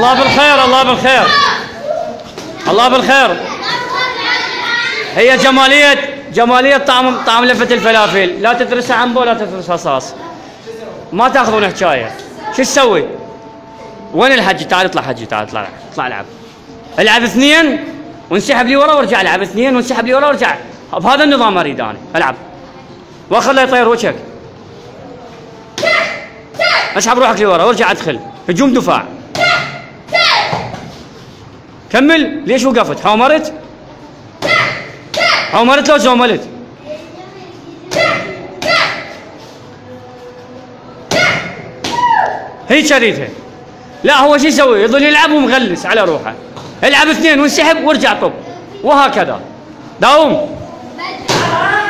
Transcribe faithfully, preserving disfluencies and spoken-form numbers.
الله بالخير الله بالخير الله بالخير. هي جمالية جمالية طعم طعم لفة الفلافل، لا تدرسها عنبه ولا تدرسها صاص. ما تاخذون حكاية. شو تسوي؟ وين الحجي؟ تعال اطلع حجي، تعال اطلع اطلع العب. العب اثنين وانسحب لي ورا وارجع العب اثنين وانسحب لي ورا وارجع. بهذا النظام اريد انا العب. واخر يطير وجهك. اسحب روحك لي ورا وارجع ادخل. هجوم دفاع. كمل. ليش وقفت؟ حومرت؟ حومرت لو زوملت؟ هيك اريدها. لا هو شو يسوي؟ يظل يلعب ومغلس على روحه. العب اثنين وانسحب وارجع طب. وهكذا. داوم.